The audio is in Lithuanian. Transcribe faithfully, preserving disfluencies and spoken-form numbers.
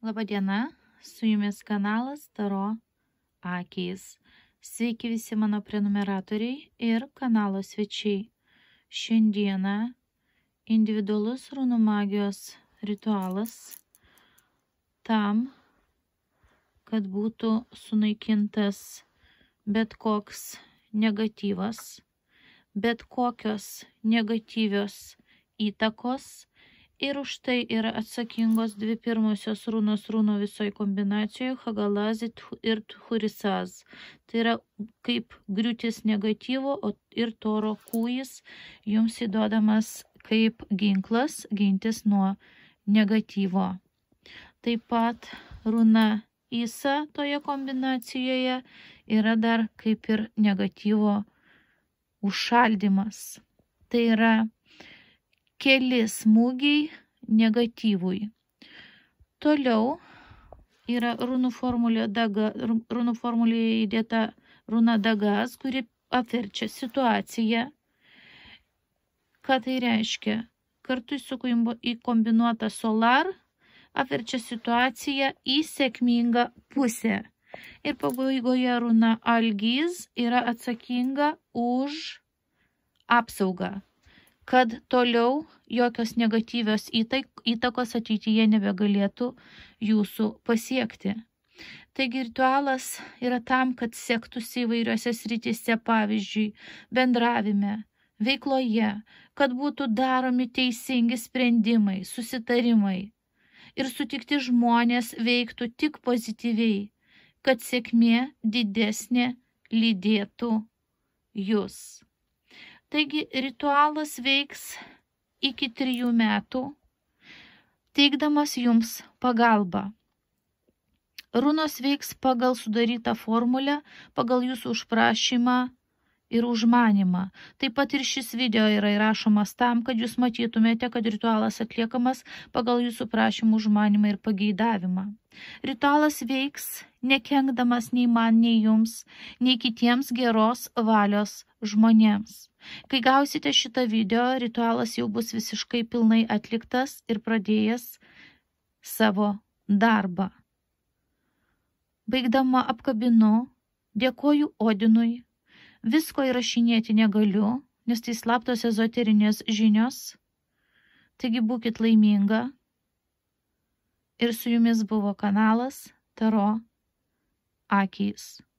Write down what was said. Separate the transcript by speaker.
Speaker 1: Labadiena, su jumis kanalas Taro akys. Sveiki visi mano prenumeratoriai ir kanalo svečiai. Šiandieną individualus runų magijos ritualas tam, kad būtų sunaikintas bet koks negatyvas, bet kokios negatyvios įtakos. Ir už tai yra atsakingos dvi pirmosios runos runų visoje kombinacijoje – Hagalazit ir Tchurisaz. Tai yra kaip griūtis negatyvo, o ir Toro kūjis jums įduodamas kaip ginklas gintis nuo negatyvo. Taip pat runa Isa toje kombinacijoje yra dar kaip ir negatyvo užšaldymas. Tai yra keli smūgiai negatyvui. Toliau yra runų formulė daga, runų formulėje įdėta runa Dagaz, kuri apverčia situaciją. Ką tai reiškia? Kartu su įkombinuota Solar apverčia situaciją į sėkmingą pusę. Ir pabaigoje runa Algiz yra atsakinga už apsaugą, kad toliau jokios negatyvios įtakos ateityje nebegalėtų jūsų pasiekti. Taigi ritualas yra tam, kad sektųsi įvairiose srityse, pavyzdžiui, bendravime, veikloje, kad būtų daromi teisingi sprendimai, susitarimai ir sutikti žmonės veiktų tik pozityviai, kad sėkmė didesnė lydėtų jūs. Taigi ritualas veiks iki trijų metų, teikdamas jums pagalbą. Runos veiks pagal sudarytą formulę, pagal jūsų užprašymą ir užmanimą. Taip pat ir šis video yra įrašomas tam, kad jūs matytumėte, kad ritualas atliekamas pagal jūsų prašymą, užmanimą ir pageidavimą. Ritualas veiks nekenkdamas nei man, nei jums, nei kitiems geros valios žmonėms. Kai gausite šitą video, ritualas jau bus visiškai pilnai atliktas ir pradėjęs savo darbą. Baigdama apkabinu, dėkoju Odinui, visko įrašinėti negaliu, nes tai slaptos ezoterinės žinios, taigi būkit laiminga. Ir su jumis buvo kanalas Taro akys.